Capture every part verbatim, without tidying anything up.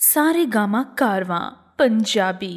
सारेगामा कारवां पंजाबी।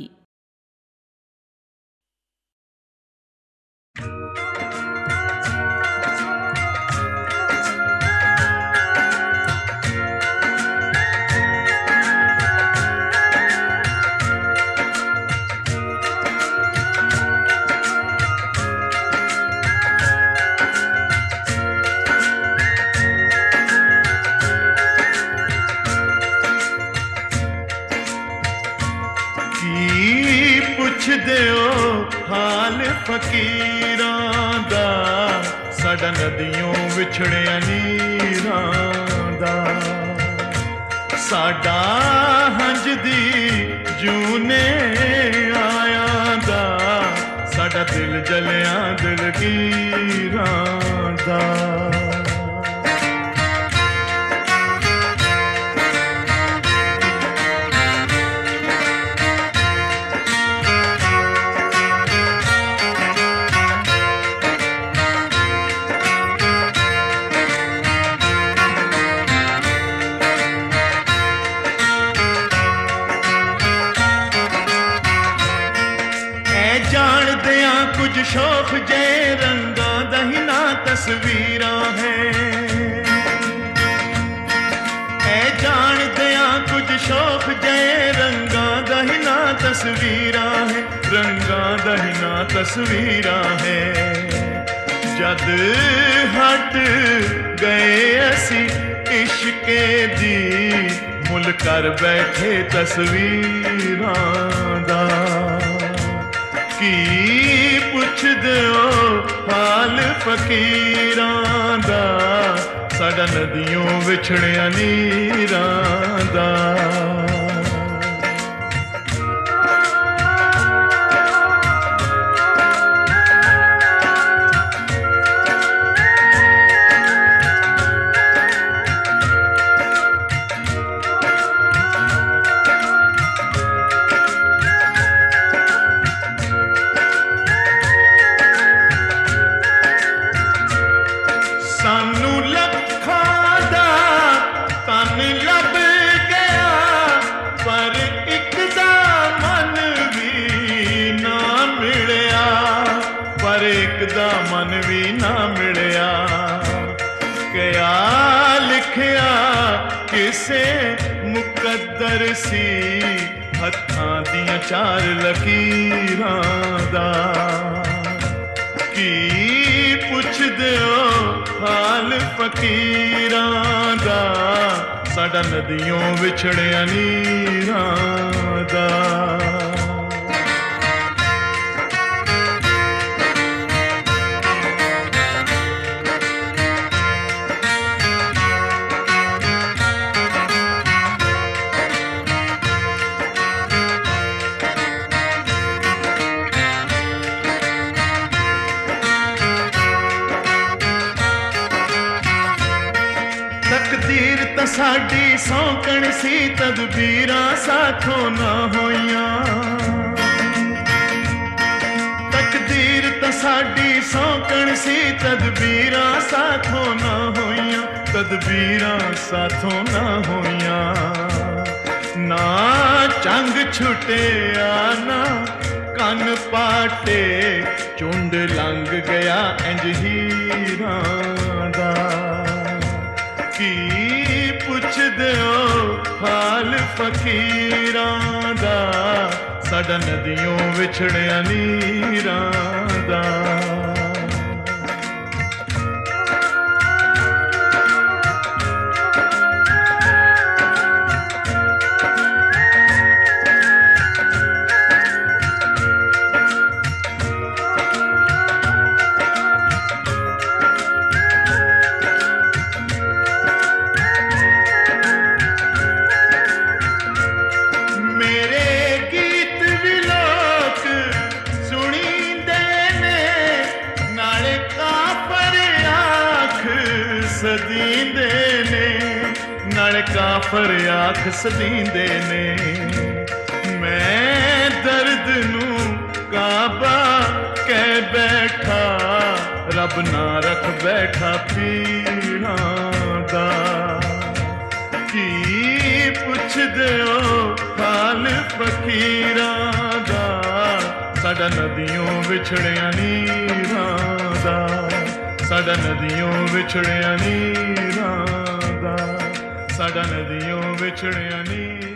पुछदे ओ हाल फकीरां दा, साडा नदियों विछड़िया नीरां दा। साडा हंजदी जूने आया दा, साडा दिल जलिया दिलगीरां दा। जानदे आ कुछ शौक जे रंगा दहिना तस्वीरां है, ए जानदे आ कुछ शौक जे रंगा दहिना तस्वीरां है, रंगा दहिना तस्वीरां है। जद हट गए असी इश्के दी, मुल कर बैठे तस्वीरां दा। की पुछदे ओ हाल फकीरां दा, साडा नदियों विछड़िया नीरां दा। सानू लखां दा तन लब गया, पर एक दा मन भी ना मिलिया, पर एक दा मन भी ना मिलिया। क्या लिखिया किसे मुकद्दर सी, हत्थां दियां चार लकीरां दा। की पुछदे ओ हाल फकीरां दा, साडा नदियों विछड़िया नीरां दा। तकदीर तां साडी सौकण सी, तदबीरां साथों ना होइयां। तकदीर तां साडी सौकण सी, तदबीरां साथों ना होइयां, तदबीरां साथों ना होइयां। ना चंग छुटिया ना कन पाटे, झुंड लंघ गया इंज हीरां दा। की पुछदे ओ हाल फकीरां दा, साडा नदियों विछड़िया नीरां दा। सदींदे ने नाल काफर आख सदींदे ने, मैं दर्द नू काबा कह बैठा, रब ना रख बैठा पीड़ा दा। की पुछदे हो फकीरां दा, साडा नदियों विछड़िया नीरां दा, साडा नदियों विछड़िया नीरां दा, साडा नदियों विछड़िया नी।